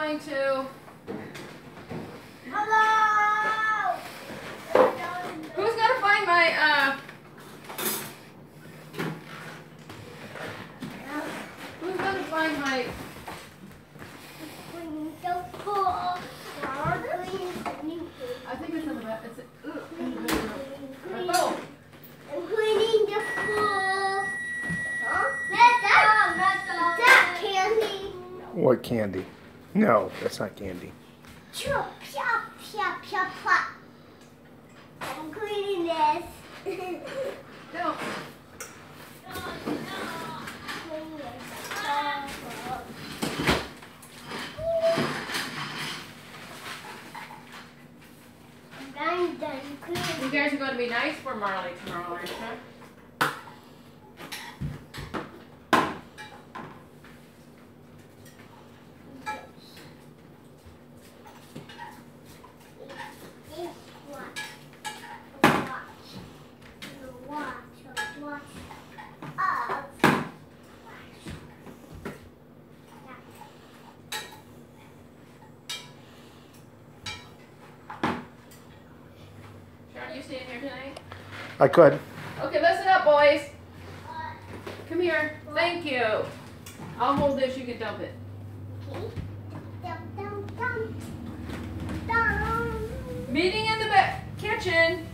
going to. Hello. Who's gonna find my Who's gonna find my? I think it's in the back. It's in the bedroom. Oh. I'm cleaning the floor. Huh? That's candy. What candy? No, that's not candy. Pia, pia, pia, pia. I'm cleaning this. No. I'm done cleaning. You guys are going to be nice for Marley tomorrow, aren't you? Sharon, you staying here tonight? I could. Okay, listen up, boys. Come here. Thank you. I'll hold this. You can dump it. Okay. Dum, dum, dum. Dum. Meeting in the kitchen.